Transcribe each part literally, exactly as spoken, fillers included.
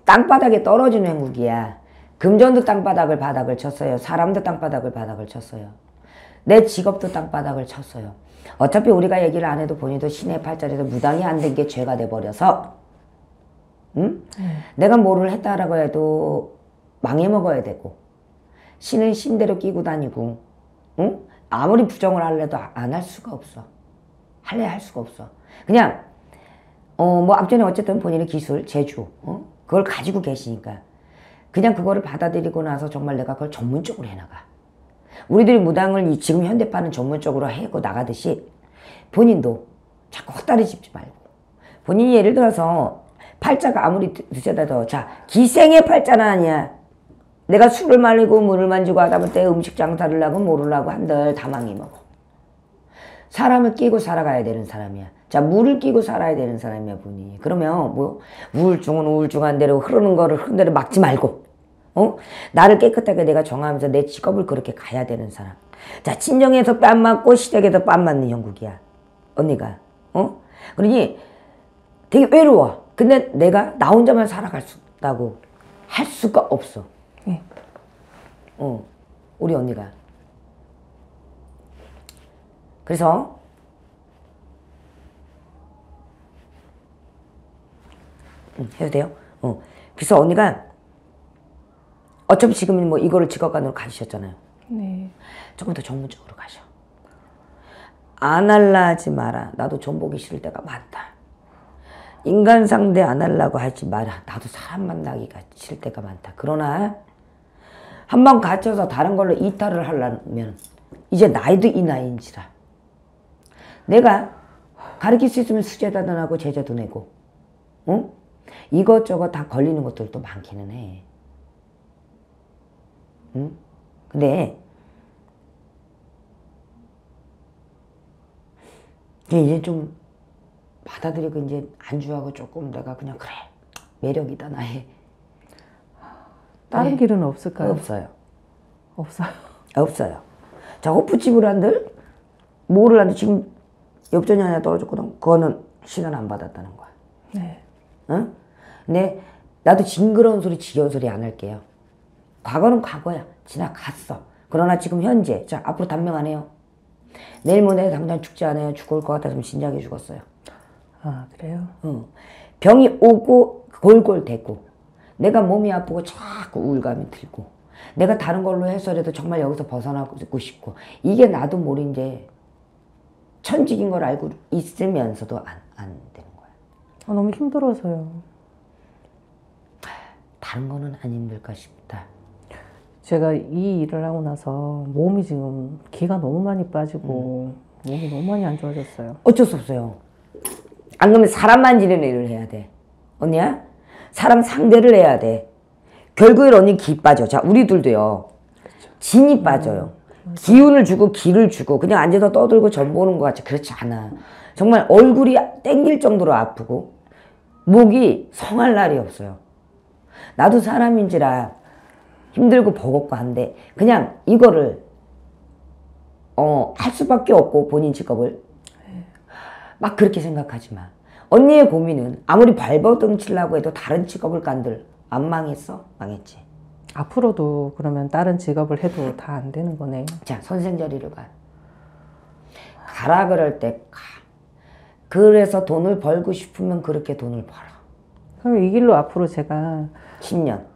땅바닥에 떨어진 행국이야. 금전도 땅바닥을 바닥을 쳤어요. 사람도 땅바닥을 바닥을 쳤어요. 내 직업도 땅바닥을 쳤어요. 어차피 우리가 얘기를 안 해도 본인도 신의 팔자리에서 무당이 안 된 게 죄가 돼버려서 응? 음. 내가 뭐를 했다라고 해도 망해먹어야 되고 신은 신대로 끼고 다니고 응? 아무리 부정을 하려도 안 할 수가 없어. 할래 할 수가 없어. 그냥 어 뭐 앞전에 어쨌든 본인의 기술, 재주 어? 그걸 가지고 계시니까 그냥 그거를 받아들이고 나서 정말 내가 그걸 전문적으로 해나가. 우리들이 무당을 지금 현대파는 전문적으로 해고 나가듯이 본인도 자꾸 헛다리 짚지 말고 본인이 예를 들어서 팔자가 아무리 드셔도 자 기생의 팔자는 아니야. 내가 술을 말리고 물을 만지고 하다 보때 음식 장사를 하고 뭐를 하고 한들 다 망이 먹어. 사람을 끼고 살아가야 되는 사람이야. 자 물을 끼고 살아야 되는 사람이야 본인이. 그러면 뭐 우울증은 우울증한 대로 흐르는 거를 흐르는 대로 막지 말고 어? 나를 깨끗하게 내가 정하면서 내 직업을 그렇게 가야 되는 사람. 자 친정에서 뺨 맞고 시댁에서 뺨 맞는 형국이야. 언니가. 어? 그러니 되게 외로워. 근데 내가 나 혼자만 살아갈 수 있다고 할 수가 없어. 네. 어, 우리 언니가. 그래서 응, 해도 돼요? 어. 그래서 언니가 어차피 지금은 뭐 이거를 직업관으로 가지셨잖아요. 네. 조금 더 전문적으로 가셔. 안 할라 하지 마라. 나도 전 보기 싫을 때가 많다. 인간 상대 안 하려고 하지 마라. 나도 사람 만나기가 싫을 때가 많다. 그러나 한번 갇혀서 다른 걸로 이탈을 하려면 이제 나이도 이 나이인지라 내가 가르칠 수 있으면 수제자도 하고 제자도 내고 응? 이것저것 다 걸리는 것들도 많기는 해. 응? 근데 이제 좀 받아들이고 이제 안주하고 조금 내가 그냥 그래 매력이다 나의. 다른 네. 길은 없을까요? 없어요. 없어요. 없어요. 자 호프집을 한들 뭐를 한들 지금 엽전이 하나 떨어졌거든. 그거는 시간 안 받았다는 거야. 네. 응? 근데 나도 징그러운 소리 지겨운 소리 안 할게요. 과거는 과거야. 지나갔어. 그러나 지금 현재 자 앞으로 단명 안 해요. 내일 모레 당장 죽지 않아요. 죽을 것 같아서 진작에 죽었어요. 아 그래요? 응. 병이 오고 골골대고 내가 몸이 아프고 자꾸 우울감이 들고 내가 다른 걸로 해서라도 정말 여기서 벗어나고 싶고 이게 나도 모르게 천직인 걸 알고 있으면서도 안, 안 되는 거야. 아, 너무 힘들어서요. 다른 거는 안 힘들까 싶다. 제가 이 일을 하고 나서 몸이 지금 기가 너무 많이 빠지고 음. 몸이 너무 많이 안 좋아졌어요. 어쩔 수 없어요. 안 그러면 사람 만지는 일을 해야 돼. 언니야? 사람 상대를 해야 돼. 결국에 언니 기 빠져. 자, 우리들도요. 그렇죠. 진이 빠져요. 음, 기운을 주고 기를 주고 그냥 앉아서 떠들고 전 보는 것 같지. 그렇지 않아. 정말 얼굴이 땡길 정도로 아프고 목이 성할 날이 없어요. 나도 사람인지라 힘들고 버겁고 한데 그냥 이거를 어, 할 수밖에 없고 본인 직업을 막 그렇게 생각하지 마. 언니의 고민은 아무리 발버둥 치려고 해도 다른 직업을 간들 안 망했어? 망했지. 앞으로도 그러면 다른 직업을 해도 다 안 되는 거네요. 자, 선생 자리를 가. 가라 그럴 때 가. 그래서 돈을 벌고 싶으면 그렇게 돈을 벌어. 그럼 이 길로 앞으로 제가 십 년.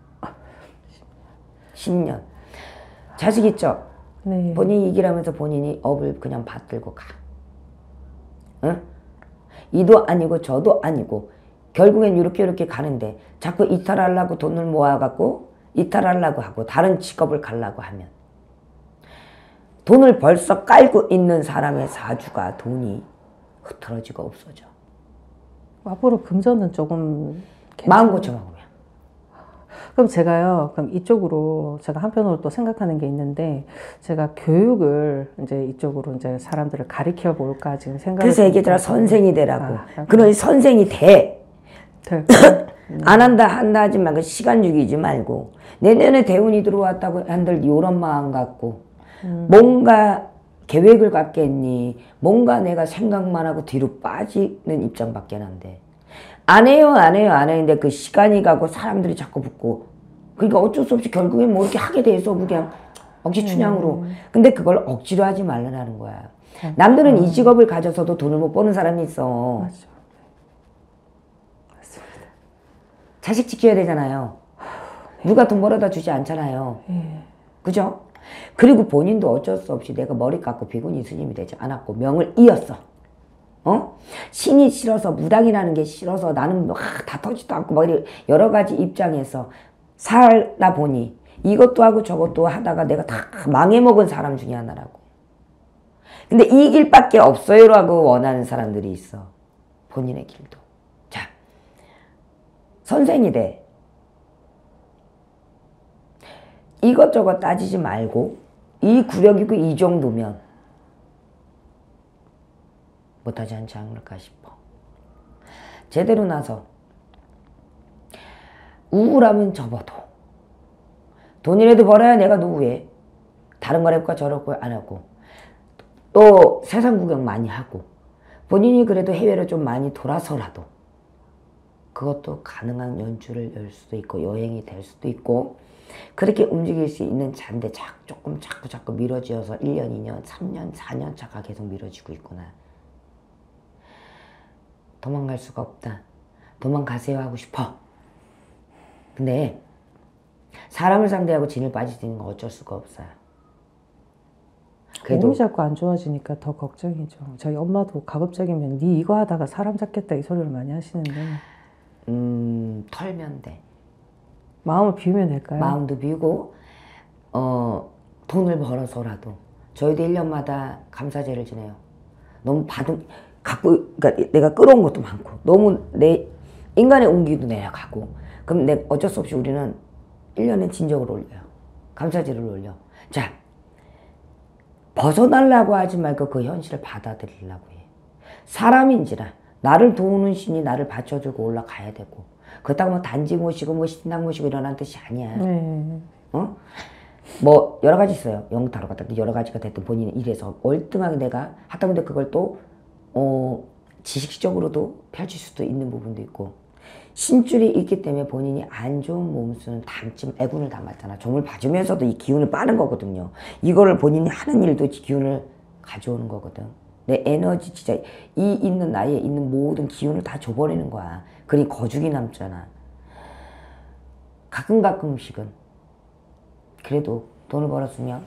십 년. 자식 있죠? 네. 본인이 이 길하면서 본인이 업을 그냥 받들고 가. 응? 이도 아니고 저도 아니고 결국엔 이렇게 이렇게 가는데 자꾸 이탈하려고 돈을 모아갖고 이탈하려고 하고 다른 직업을 가려고 하면 돈을 벌써 깔고 있는 사람의 사주가 돈이 흐트러지고 없어져. 앞으로 금전은 조금 마음 고쳐먹으면. 그럼 제가요, 그럼 이쪽으로 제가 한편으로 또 생각하는 게 있는데 제가 교육을 이제 이쪽으로 이제 사람들을 가르쳐 볼까 지금 생각. 그래서 얘기들아 선생이 되라고. 아, 그런 선생이 돼. 안 한다 한다 하지 말고 시간 죽이지 말고 내년에 대운이 들어왔다고 한들 이런 마음 갖고 음. 뭔가 계획을 갖겠니? 뭔가 내가 생각만 하고 뒤로 빠지는 입장밖에 안 돼. 안 해요, 안 해요, 안 해는데 그 시간이 가고 사람들이 자꾸 붙고. 그러니까 어쩔 수 없이 결국엔 뭐 이렇게 하게 돼 있어, 그냥 억지 춘향으로. 음. 근데 그걸 억지로 하지 말라는 거야. 남들은 이 직업을 가져서도 돈을 못 버는 사람이 있어. 맞죠. 맞습니다. 자식 지켜야 되잖아요. 누가 돈 벌어다 주지 않잖아요. 예. 그죠? 그리고 본인도 어쩔 수 없이 내가 머리 깎고 비구니 스님이 되지 않았고 명을 이었어. 어? 신이 싫어서 무당이라는 게 싫어서 나는 막 다 터지도 않고 막 여러 가지 입장에서 살다 보니 이것도 하고 저것도 하다가 내가 다 망해먹은 사람 중에 하나라고. 근데 이 길밖에 없어요라고 원하는 사람들이 있어. 본인의 길도. 자, 선생이 돼. 이것저것 따지지 말고 이 구력이고 이 정도면 못하지 않지 않을까 싶어. 제대로 나서 우울하면 접어도 돈이라도 벌어야 내가 노후에 다른 걸 해볼까 저럴 걸 안 하고 또 세상 구경 많이 하고 본인이 그래도 해외를 좀 많이 돌아서라도 그것도 가능한 연주를 열 수도 있고 여행이 될 수도 있고 그렇게 움직일 수 있는 잔데 자, 조금 자꾸 자꾸 미뤄지어서 일 년, 이 년, 삼 년, 사 년 차가 계속 미뤄지고 있구나. 도망갈 수가 없다. 도망가세요 하고 싶어. 근데 사람을 상대하고 진을 빠지는 건 어쩔 수가 없어요. 그래도 몸이 자꾸 안 좋아지니까 더 걱정이죠. 저희 엄마도 가급적이면 네 이거 하다가 사람 잡겠다 이 소리를 많이 하시는데 음, 털면 돼. 마음을 비우면 될까요? 마음도 비우고 어, 돈을 벌어서라도 저희도 일 년마다 감사제를 지내요. 너무 받은 갖고 그러니까 내가 끌어온 것도 많고 너무 내 인간의 온기도 내려가고 그럼 내 어쩔 수 없이 우리는 일 년에 진정을 올려요. 감사제를 올려. 자, 벗어나려고 하지 말고 그 현실을 받아들이려고 해. 사람인지라 나를 도우는 신이 나를 받쳐주고 올라가야 되고 그렇다고 뭐 단지 모시고 뭐 신당 모시고 이러는 뜻이 아니야. 네. 어? 뭐 여러 가지 있어요. 영타로 갔다 여러 가지가 됐든 본인이 이래서 월등하게 내가 하다 보니 그걸 또 어, 지식적으로도 펼칠 수도 있는 부분도 있고 신줄이 있기 때문에 본인이 안 좋은 몸수는 담쯤 애군을 담았잖아. 종을 봐주면서도 이 기운을 빠는 거거든요. 이거를 본인이 하는 일도 기운을 가져오는 거거든. 내 에너지 진짜 이 있는 나이에 있는 모든 기운을 다 줘버리는 거야. 그러니 거죽이 남잖아. 가끔 가끔씩은 그래도 돈을 벌었으면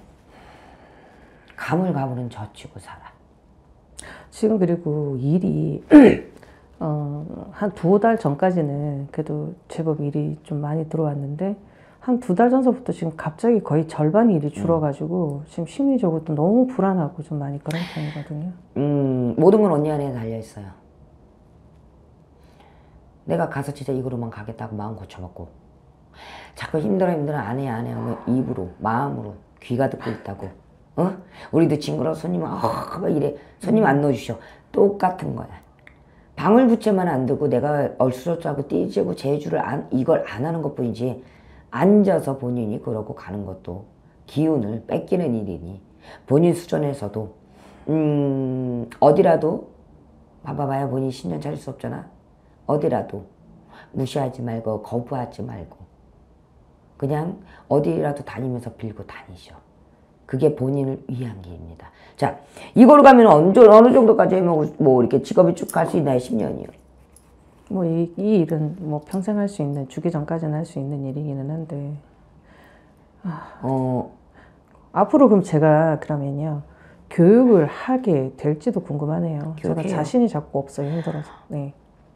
가물가물은 젖히고 살아. 지금 그리고 일이 어, 한 두어 달 전까지는 그래도 제법 일이 좀 많이 들어왔는데 한 두 달 전서부터 지금 갑자기 거의 절반 일이 줄어가지고 지금 심리적으로도 너무 불안하고 좀 많이 그런 편이거든요. 음, 모든 건 언니 안에 달려있어요. 내가 가서 진짜 이거로만 가겠다고 마음 고쳐먹고 자꾸 힘들어 힘들어 안 해 안 해 하면 입으로 마음으로 귀가 듣고 있다고. 어? 우리도 징그러워 손님 아, 막 이래 손님 안 넣어주셔. 똑같은 거야. 방울부채만 안 들고 내가 얼쑤러짜고 띠지고 제주를 안, 이걸 안 하는 것 뿐이지 앉아서 본인이 그러고 가는 것도 기운을 뺏기는 일이니 본인 수준에서도 음, 어디라도 봐봐봐야 본인 신념 차릴 수 없잖아. 어디라도 무시하지 말고 거부하지 말고 그냥 어디라도 다니면서 빌고 다니셔. 그게 본인을 위한 길입니다. 자, 이걸로 가면 어느, 어느 정도까지 하면 뭐 이렇게 직업이 쭉 갈 수 있나요? 십 년이요. 뭐 이 이 일은 뭐 평생 할 수 있는 주기 전까지는 할 수 있는 일이기는 한데 아, 어, 앞으로 그럼 제가 그러면요 교육을 하게 될지도 궁금하네요. 제가 교육해요. 자신이 자꾸 없어요. 힘들어서. 네.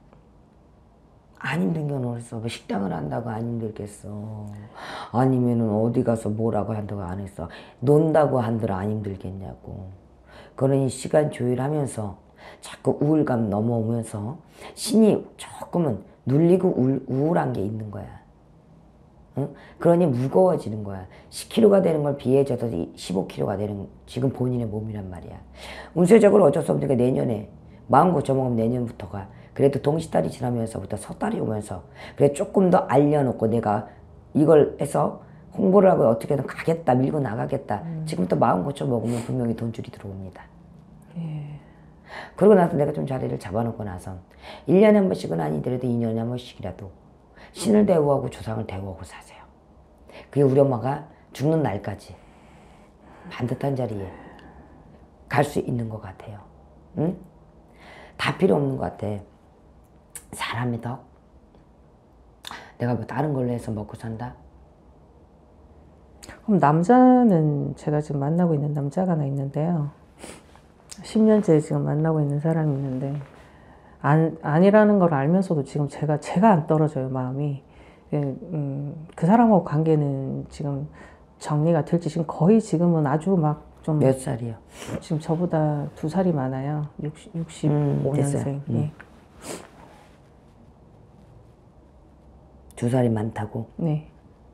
안 힘든 건 어딨어. 뭐 식당을 한다고 안 힘들겠어. 아니면은 어디 가서 뭐라고 한다고 안 했어. 논다고 한들 안 힘들겠냐고. 그러니 시간 조율하면서 자꾸 우울감 넘어오면서 신이 조금은 눌리고 우울, 우울한 게 있는 거야. 응? 그러니 무거워지는 거야. 십 킬로그램가 되는 걸 비해져서 십오 킬로그램가 되는 지금 본인의 몸이란 말이야. 운세적으로 어쩔 수 없으니까 내년에 마음 고쳐먹으면 내년부터가 그래도 동시달이 지나면서부터 섣달이 오면서 그래 조금 더 알려놓고 내가 이걸 해서 홍보를 하고 어떻게든 가겠다 밀고 나가겠다. 음. 지금부터 마음 고쳐먹으면 분명히 돈줄이 들어옵니다. 예. 그러고 나서 내가 좀 자리를 잡아놓고 나서 일 년에 한 번씩은 아니더라도 이 년에 한 번씩이라도 신을 대우하고 조상을 대우하고 사세요. 그게 우리 엄마가 죽는 날까지 반듯한 자리에 갈 수 있는 것 같아요. 응? 다 필요 없는 것 같아. 사람의 덕? 내가 뭐 다른 걸로 해서 먹고 산다? 그럼 남자는 제가 지금 만나고 있는 남자가 하나 있는데요. 십 년째 지금 만나고 있는 사람이 있는데 안, 아니라는 걸 알면서도 지금 제가 제가 안 떨어져요, 마음이. 음, 그 사람하고 관계는 지금 정리가 될지 지금 거의 지금은 아주 막 좀 몇 살이요? 지금 저보다 두 살이 많아요. 육십오 년생. 음, 예. 두 살이 많다고? 네.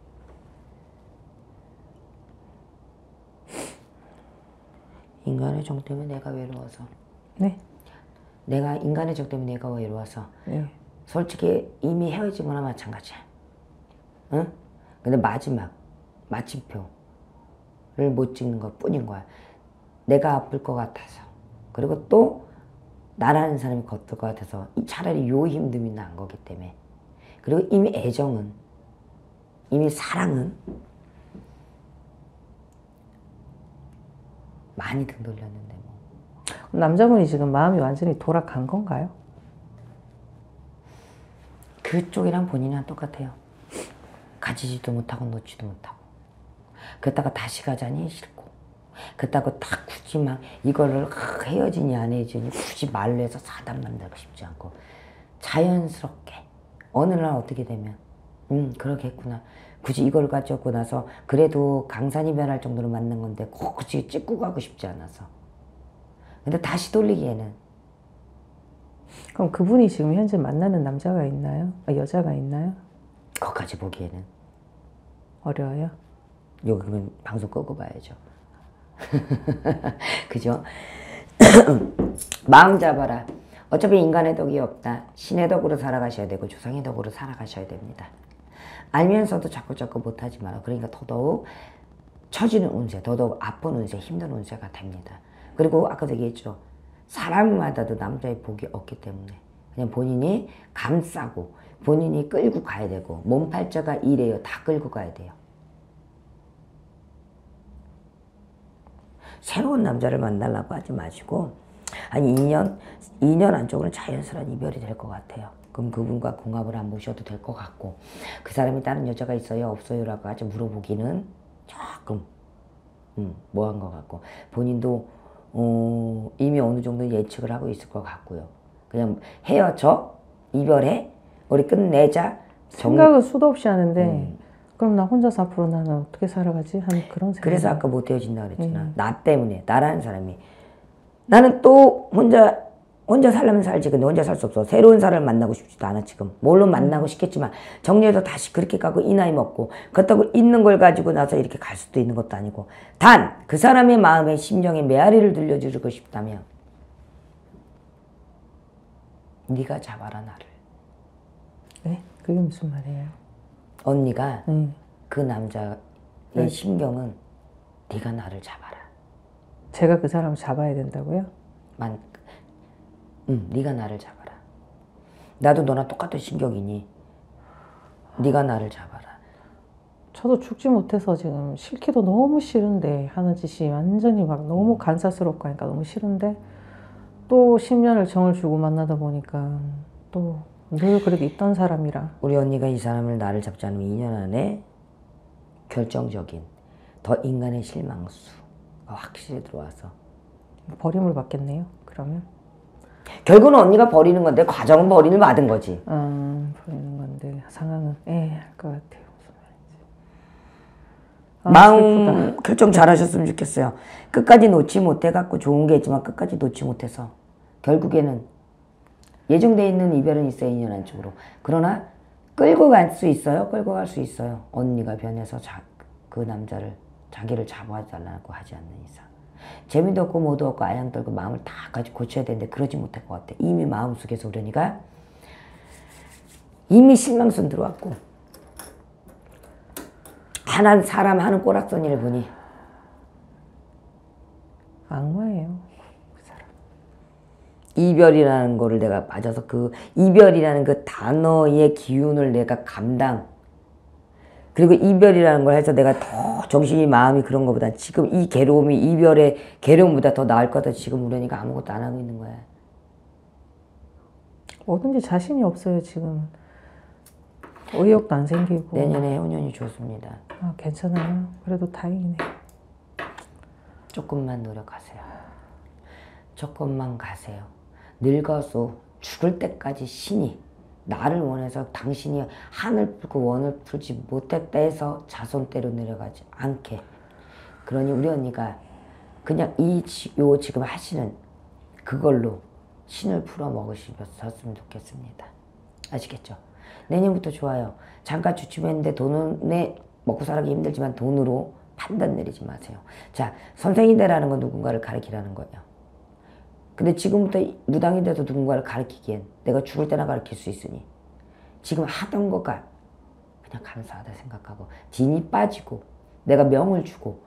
인간의 정 때문에 내가 외로워서. 네. 내가 인간의 정 때문에 내가 외로워서. 네. 솔직히 이미 헤어지거나 마찬가지야. 응? 근데 마지막 마침표를 못 찍는 것 뿐인 거야. 내가 아플 것 같아서. 그리고 또 나라는 사람이 겉을 것 같아서 차라리 요 힘듦이 난 거기 때문에. 그리고 이미 애정은, 이미 사랑은 많이 등 돌렸는데 뭐. 남자분이 지금 마음이 완전히 돌아간 건가요? 그쪽이랑 본인이랑 똑같아요. 가지지도 못하고 놓지도 못하고. 그러다가 다시 가자니 싫고. 그렇다고 다 굳이 막 이거를 헤어지니 안 헤어지니 굳이 말로 해서 사담 만들고 싶지 않고. 자연스럽게 어느 날 어떻게 되면 음 그러겠구나. 굳이 이걸 가지고 나서 그래도 강산이 변할 정도로 맞는 건데 꼭 굳이 찍고 가고 싶지 않아서. 근데 다시 돌리기에는. 그럼 그분이 지금 현재 만나는 남자가 있나요? 아, 여자가 있나요? 거기까지 보기에는 어려워요? 여기는 방송 끄고 봐야죠. 그죠? 마음 잡아라. 어차피 인간의 덕이 없다. 신의 덕으로 살아가셔야 되고 조상의 덕으로 살아가셔야 됩니다. 알면서도 자꾸 자꾸 못하지 마라. 그러니까 더더욱 처지는 운세, 더더욱 아픈 운세, 힘든 운세가 됩니다. 그리고 아까도 얘기했죠. 사람마다도 남자의 복이 없기 때문에 그냥 본인이 감싸고 본인이 끌고 가야 되고 몸팔자가 이래요. 다 끌고 가야 돼요. 새로운 남자를 만나려고 하지 마시고 한 이 년, 이 년 안쪽으로는 자연스러운 이별이 될 것 같아요. 그럼 그분과 궁합을 안 보셔도 될 것 같고 그 사람이 다른 여자가 있어요? 없어요? 라고 아주 물어보기는 조금 음, 뭐한 것 같고 본인도 어, 이미 어느 정도 예측을 하고 있을 것 같고요. 그냥 헤어져? 이별해? 우리 끝내자? 정... 생각은 수도 없이 하는데 음. 그럼 나 혼자서 앞으로 나는 어떻게 살아가지? 하는 그런 생각. 그래서 아까 못 헤어진다 그랬잖아. 음. 나 때문에, 나라는 사람이. 나는 또 혼자 혼자 살려면 살지. 근데 혼자 살 수 없어. 새로운 사람을 만나고 싶지도 않아 지금. 물론 만나고 싶겠지만 정리해서 다시 그렇게 가고 이 나이 먹고 그렇다고 있는 걸 가지고 나서 이렇게 갈 수도 있는 것도 아니고 단 그 사람의 마음에 심정에 메아리를 들려주고 싶다면 네가 잡아라 나를. 네? 그게 무슨 말이에요? 언니가 음. 그 남자의 네. 심경은 네가 나를 잡아라. 제가 그 사람을 잡아야 된다고요? 만, 응, 네가 나를 잡아라. 나도 너랑 똑같은 신경이니 네가 나를 잡아라. 저도 죽지 못해서 지금 싫기도 너무 싫은데 하는 짓이 완전히 막 너무 간사스럽고 하니까 너무 싫은데 또 십 년을 정을 주고 만나다 보니까 또 늘 그래도 있던 사람이라. 우리 언니가 이 사람을 나를 잡지 않으면 이 년 안에 결정적인 더 인간의 실망수가 확실히 들어와서 버림을 받겠네요 그러면. 결국은 언니가 버리는 건데 과정은 버림을 받은 거지. 아, 버리는 건데 상황은 애할 것 같아요. 무슨 말인지. 아, 마음 슬프다. 결정 잘 하셨으면 좋겠어요. 끝까지 놓지 못해갖고 좋은 게 있지만 끝까지 놓지 못해서 결국에는 예정되어 있는 이별은 있어요. 이 년 안쪽으로. 그러나 끌고 갈 수 있어요. 끌고 갈 수 있어요. 언니가 변해서 자, 그 남자를 자기를 잡아달라고 하지 않는 이상. 재미도 없고 뭐도 없고 아양 떨고 마음을 다 가지고 고쳐야 되는데 그러지 못할 것 같아. 이미 마음속에서 우리 언니가 이미 실망선 들어왔고 하나 사람 하는 꼬락서니를 보니 악마예요 그 사람. 이별이라는 거를 내가 맞아서 그 이별이라는 그 단어의 기운을 내가 감당, 그리고 이별이라는 걸 해서 내가 더 정신이 마음이 그런 것보다 지금 이 괴로움이 이별의 괴로움보다 더 나을 것 같아. 지금 우려니까 아무것도 안 하고 있는 거야. 뭐든지 자신이 없어요 지금. 의욕도 안 생기고. 내년에 해운년이 좋습니다. 아, 괜찮아요. 그래도 다행이네. 조금만 노력하세요. 조금만 가세요. 늙어서 죽을 때까지 신이 나를 원해서 당신이 한을 풀고 원을 풀지 못했다 해서 자손대로 내려가지 않게. 그러니 우리 언니가 그냥 이 요 지금 하시는 그걸로 신을 풀어 먹으셨으면 좋겠습니다. 아시겠죠? 내년부터 좋아요. 잠깐 주춤했는데 돈은 내 먹고 살기 힘들지만 돈으로 판단 내리지 마세요. 자, 선생이 되라는 건 누군가를 가르치라는 거예요. 근데 지금부터 무당이 돼서 누군가를 가르치기엔 내가 죽을 때나 가르칠 수 있으니 지금 하던 거가 그냥 감사하다 생각하고 진이 빠지고 내가 명을 주고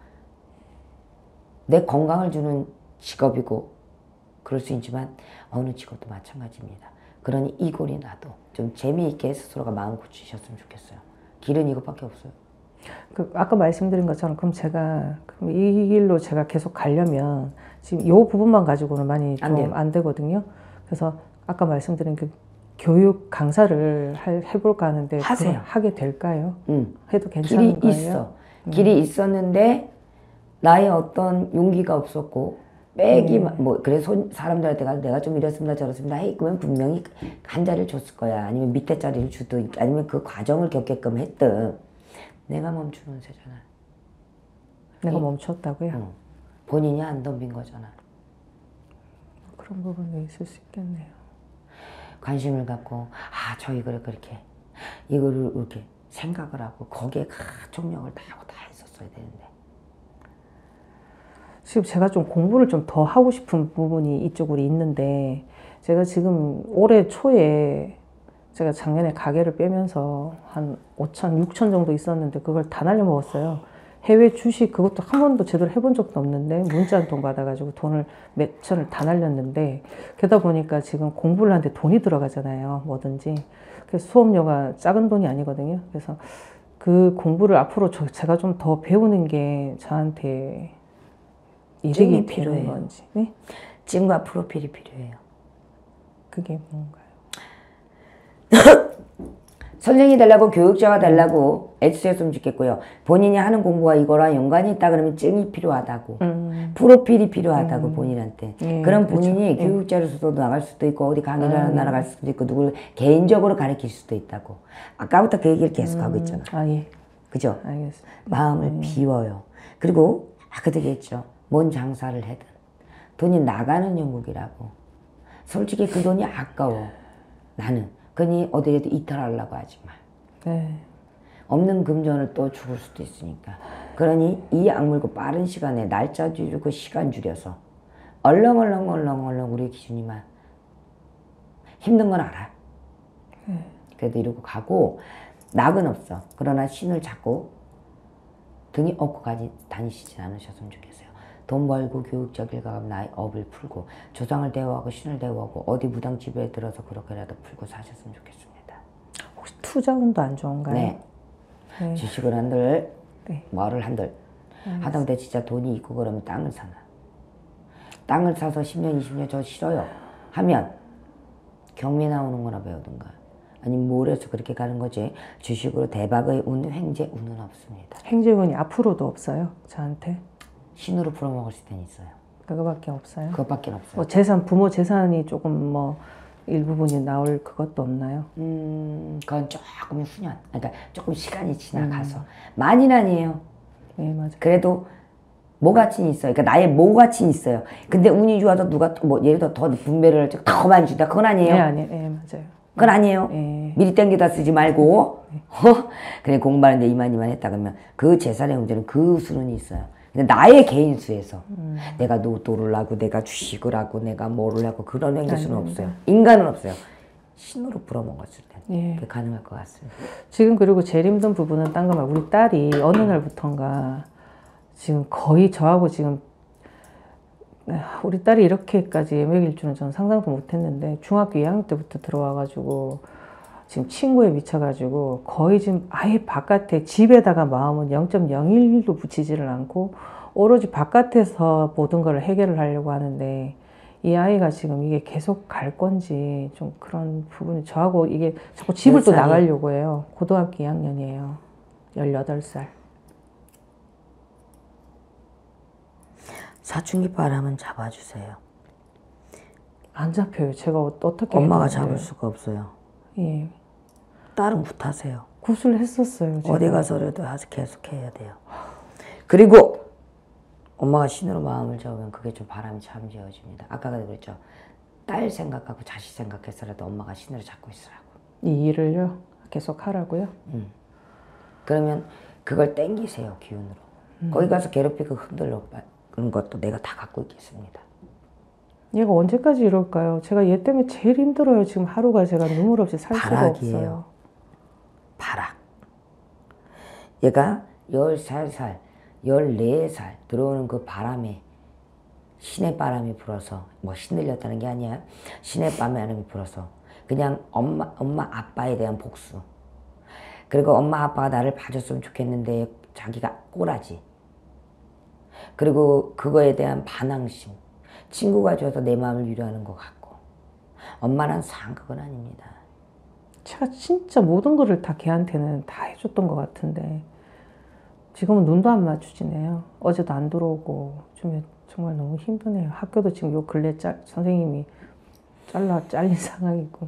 내 건강을 주는 직업이고 그럴 수 있지만 어느 직업도 마찬가지입니다. 그러니 이 꼴이 나도 좀 재미있게 스스로가 마음 고치셨으면 좋겠어요. 길은 이것밖에 없어요. 그 아까 말씀드린 것처럼 그럼 제가 그럼 이 길로 제가 계속 가려면 지금 이 부분만 가지고는 많이 좀 안 안 되거든요. 그래서 아까 말씀드린 그 교육 강사를 할, 해볼까 하는데 하세요. 그걸 하게 될까요? 응. 해도 괜찮은 길이 거예요? 있어. 음. 길이 있었는데 나의 어떤 용기가 없었고 빼기 음. 뭐 그래 손 사람들한테 가서 내가 좀 이랬습니다 저랬습니다 해 그러면 분명히 한 자리를 줬을 거야. 아니면 밑에 자리를 주든 아니면 그 과정을 겪게끔 했든 내가 멈추는 새잖아. 내가 이, 멈췄다고요? 응. 본인이 안 덤빈 거잖아. 그런 부분이 있을 수 있겠네요. 관심을 갖고 아 저 이거를 그렇게 이거를 이렇게 생각을 하고 거기에 총력을 다 하고 다 했었어야 되는데 지금 제가 좀 공부를 좀 더 하고 싶은 부분이 이쪽으로 있는데 제가 지금 올해 초에 제가 작년에 가게를 빼면서 한 오천, 육천 정도 있었는데 그걸 다 날려먹었어요. 해외 주식 그것도 한 번도 제대로 해본 적도 없는데 문자 한 통 받아가지고 돈을 몇 천을 다 날렸는데 그러다 보니까 지금 공부를 하는데 돈이 들어가잖아요. 뭐든지. 그래서 수업료가 작은 돈이 아니거든요. 그래서 그 공부를 앞으로 저, 제가 좀 더 배우는 게 저한테 이득이 필요한 건지. 네? 찜과 프로필이 필요해요. 그게 뭔가요? 선생이 되려고 교육자가 되려고 애쓰셨으면 좋겠고요. 본인이 하는 공부가 이거랑 연관이 있다 그러면 증이 필요하다고. 음. 프로필이 필요하다고 음. 본인한테. 예, 그럼 본인이 그렇죠. 교육자로서도 나갈 수도 있고 어디 강의를 아, 나갈 수도 있고 누구를 개인적으로 가르칠 수도 있다고. 아까부터 그 얘기를 계속 음. 하고 있잖아. 아, 예. 그죠? 알겠습니다. 마음을 음. 비워요. 그리고 아까도 얘기했죠. 뭔 장사를 해든 돈이 나가는 영국이라고. 솔직히 그 돈이 아까워. 나는. 그러니 어디에도 이탈하려고 하지 마. 네. 없는 금전을 또 죽을 수도 있으니까. 그러니 이 악물고 빠른 시간에 날짜 줄이고 시간 줄여서 얼렁얼렁 얼렁얼렁 우리 기준이만 힘든 건 알아. 네. 그래도 이러고 가고 낙은 없어. 그러나 신을 잡고 등이 업고 가지 다니시지 않으셨으면 좋겠어요. 돈 벌고 교육적 길 가면 나의 업을 풀고 조상을 대우하고 신을 대우하고 어디 무당집에 들어서 그렇게라도 풀고 사셨으면 좋겠습니다. 혹시 투자운도 안 좋은가요? 네. 네. 주식을 한들 네. 뭐를 한들 하다못해 진짜 돈이 있고 그러면 땅을 사나. 땅을 사서 십 년 이십 년 저 싫어요 하면 경매 나오는 거나 배우든가 아니면 뭘 해서 그렇게 가는 거지. 주식으로 대박의 운, 횡재 운은 없습니다. 횡재 운이 앞으로도 없어요? 저한테? 신으로 풀어먹을 때는 있어요. 그거밖에 없어요? 그것밖에 없어요. 뭐 재산, 부모 재산이 조금 뭐 일부분이 나올 그것도 없나요? 음, 그건 조금 후년, 그러니까 조금 시간이 지나가서 음. 많이는 아니에요. 네, 맞아요. 그래도 모가침이 있어요. 그러니까 나의 모가침이 있어요. 근데 운이 좋아서 누가 뭐 예를 들어 더 분배를 더 많이 준다. 그건 아니에요. 네, 아니에요. 네, 맞아요. 그건 아니에요. 네. 미리 땡겨다 쓰지 말고 네. 어? 그냥 공부하는데 이만 이만 했다 그러면 그 재산의 문제는 그 수는 있어요. 근데 나의 개인 수에서 음. 내가 로또를 하고 내가 주식을 하고 내가 뭐를 하고 그런 행동수는 없어요. 인간은 없어요. 신으로 불어먹었을 때 예. 그게 가능할 것 같습니다. 지금 그리고 제일 힘든 부분은 딴 거 말고 우리 딸이 어느 날부턴가 지금 거의 저하고 지금 우리 딸이 이렇게까지 예맥일 줄은 저는 상상도 못했는데 중학교 이 학년 때부터 들어와가지고 지금 친구에 미쳐가지고 거의 지금 아예 바깥에 집에다가 마음은 영 점 영일도 붙이지를 않고 오로지 바깥에서 모든 걸 해결을 하려고 하는데 이 아이가 지금 이게 계속 갈 건지 좀 그런 부분이 저하고 이게 자꾸 집을 또 나가려고 해요. 고등학교 이 학년이에요. 열여덟 살. 사춘기 바람은 잡아주세요. 안 잡혀요. 제가 어떻게 엄마가 해도. 잡을 수가 없어요. 예. 딸은 굿하세요. 굿을 했었어요. 제가. 어디 가서라도 계속 해야 돼요. 그리고 엄마가 신으로 마음을 잡으면 그게 좀 바람이 참 지어집니다. 아까도 그랬죠. 딸 생각하고 자식 생각해서라도 엄마가 신으로 잡고 있으라고. 이 일을요? 계속 하라고요? 음. 그러면 그걸 땡기세요. 기운으로. 음. 거기 가서 괴롭히고 흔들러 그런 것도 내가 다 갖고 있겠습니다. 얘가 언제까지 이럴까요? 제가 얘 때문에 제일 힘들어요. 지금 하루가 제가 눈물 없이 살 바락이에요. 수가 없어요. 바락. 얘가 열세 살, 열네 살 들어오는 그 바람에 신의 바람이 불어서 뭐 신들렸다는 게 아니야. 신의 바람이 불어서 그냥 엄마, 엄마 아빠에 대한 복수. 그리고 엄마 아빠가 나를 봐줬으면 좋겠는데 자기가 꼬라지. 그리고 그거에 대한 반항심. 친구가 줘서 내 마음을 위로하는 것 같고 엄마랑 상 그건 아닙니다. 제가 진짜 모든 거를 다 걔한테는 다 해줬던 것 같은데 지금은 눈도 안 마주치네요. 어제도 안 들어오고 좀 정말 너무 힘드네요. 학교도 지금 요 근래 짤, 선생님이 잘라 잘린 상황이고.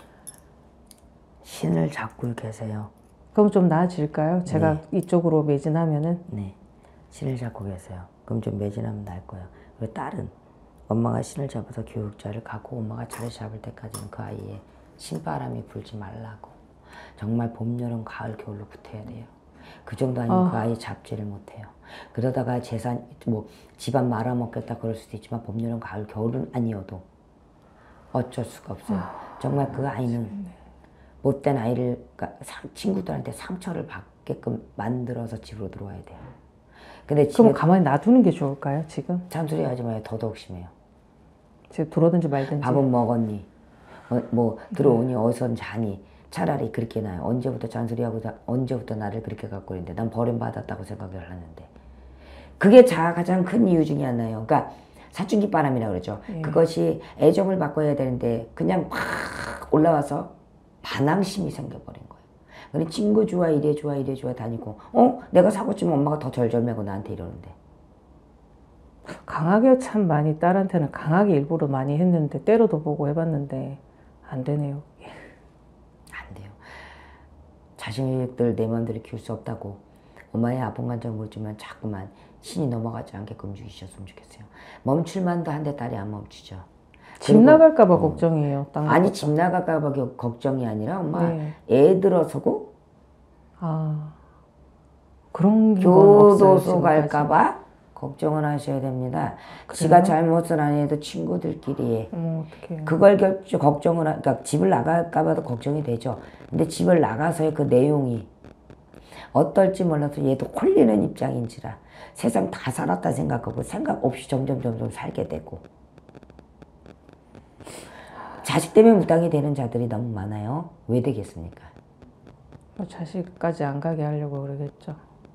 신을 잡고 계세요. 그럼 좀 나아질까요? 제가 네. 이쪽으로 매진하면은? 네. 신을 잡고 계세요. 그럼 좀 매진하면 나을 거예요. 그리고 딸은 엄마가 신을 잡아서 교육자를 갖고 엄마가 자리 잡을 때까지는 그 아이의 신바람이 불지 말라고. 정말 봄, 여름, 가을, 겨울로 붙어야 돼요. 그 정도 아니면 어. 그 아이 잡지를 못해요. 그러다가 재산, 뭐 집안 말아먹겠다 그럴 수도 있지만 봄, 여름, 가을, 겨울은 아니어도 어쩔 수가 없어요. 어. 정말 그 아이는 못된 아이를 그러니까 친구들한테 상처를 받게끔 만들어서 집으로 들어와야 돼요. 근데 그럼 가만히 놔두는 게 좋을까요, 지금? 잔소리 하지 마요. 더더욱 심해요. 지금 들어오든지 말든지. 밥은 먹었니? 어, 뭐 들어오니? 어디서 자니? 차라리 그렇게 나요. 언제부터 잔소리하고 언제부터 나를 그렇게 갖고 있는데 난 버림받았다고 생각을 하는데 그게 자 가장 큰 이유 중에 하나예요. 그러니까 사춘기 바람이라고 그러죠. 예. 그것이 애정을 바꿔야 되는데 그냥 확 올라와서 반항심이 생겨버린 거예요. 근데 친구 좋아 이래 좋아 이래 좋아 다니고 어? 내가 사고 치면 엄마가 더 절절매고 나한테 이러는데 강하게 참 많이 딸한테는 강하게 일부러 많이 했는데 때려도 보고 해봤는데 안 되네요. 안 돼요. 자식들 내 마음대로 키울 수 없다고 엄마의 아픈 감정 모르지만 자꾸만 신이 넘어가지 않게끔 움직이셨으면 좋겠어요. 멈출만도 한데 딸이 안 멈추죠. 집 나갈까봐 어. 걱정이에요. 아니 집 나갈까봐 걱정이 아니라 엄마 네. 애 들어서고 아 그런 교도소 갈까봐 걱정을 하셔야 됩니다. 그래요? 지가 잘못을 안 해도 친구들끼리 음, 그걸 결, 걱정을 하, 그러니까 집을 나갈까봐도 걱정이 되죠. 근데 집을 나가서의 그 내용이 어떨지 몰라서 얘도 홀리는 입장인지라 세상 다 살았다 생각하고 생각 없이 점점 점점 살게 되고 자식 때문에 무당이 되는 자들이 너무 많아요. 왜 되겠습니까? 뭐 자식까지 안 가게 하려고 그러겠죠.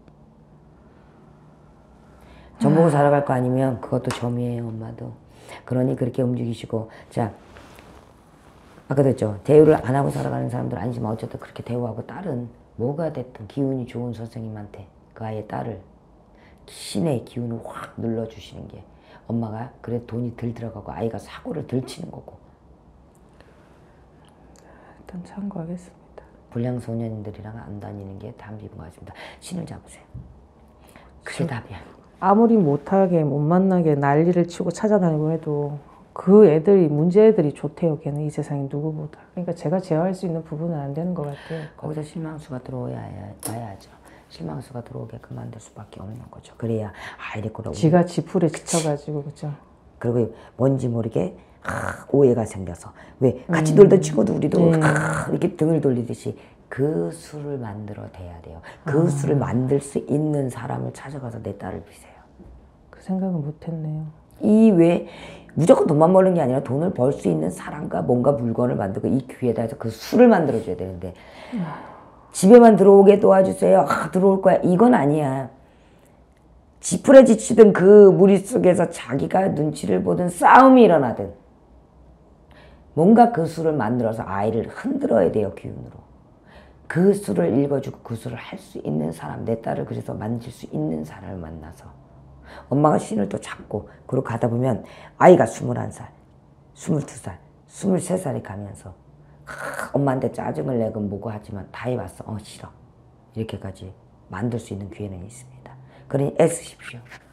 점 보고 살아갈 거 아니면 그것도 점이에요. 엄마도. 그러니 그렇게 움직이시고 자 아까도 했죠. 대우를 안 하고 살아가는 사람들 아니지만 어쨌든 그렇게 대우하고 딸은 뭐가 됐든 기운이 좋은 선생님한테 그 아이의 딸을 신의 기운을 확 눌러주시는 게 엄마가 그래 돈이 덜 들어가고 아이가 사고를 덜 치는 거고 일단 참고하겠습니다. 불량소년들이랑 안 다니는 게 답인 것 같습니다. 신을 잡으세요. 그게 답이야. 아무리 못하게 못 만나게 난리를 치고 찾아다니고 해도 그 애들이 문제 애들이 좋대요. 걔는 이 세상에 누구보다. 그러니까 제가 제어할 수 있는 부분은 안 되는 것 같아요. 거기서 실망수가 들어와야죠. 실망수가 들어오게끔 만들 수밖에 없는 거죠. 그래야 아 이랬구나. 지가 지풀에 지쳐가지고 그죠. 그리고 뭔지 모르게 아, 오해가 생겨서 왜 같이 음. 놀던 친구도 우리도 네. 아, 이렇게 등을 돌리듯이 그 수를 만들어 대야 돼요. 그 아. 수를 만들 수 있는 사람을 찾아가서 내 딸을 비세요. 그 생각은 못했네요. 이 외에 무조건 돈만 버는 게 아니라 돈을 벌 수 있는 사람과 뭔가 물건을 만들고 이 귀에다 해서 그 수를 만들어줘야 되는데 집에만 들어오게 도와주세요. 아, 들어올 거야. 이건 아니야. 지푸레 지치든 그 무리 속에서 자기가 눈치를 보든 싸움이 일어나든 뭔가 그 수를 만들어서 아이를 흔들어야 돼요. 기운으로. 그 수를 읽어주고 그 수를 할 수 있는 사람, 내 딸을 그래서 만질 수 있는 사람을 만나서 엄마가 신을 또 잡고 그러고 가다 보면 아이가 스물한 살, 스물두 살, 스물세 살이 가면서 아, 엄마한테 짜증을 내고 뭐고 하지만 다 해봤어. 어 싫어. 이렇게까지 만들 수 있는 기회는 있습니다. 그러니 애쓰십시오.